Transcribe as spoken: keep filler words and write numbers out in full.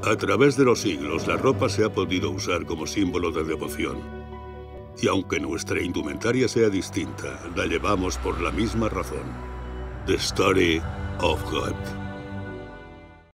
A través de los siglos, la ropa se ha podido usar como símbolo de devoción. Y aunque nuestra indumentaria sea distinta, la llevamos por la misma razón. The Story of God.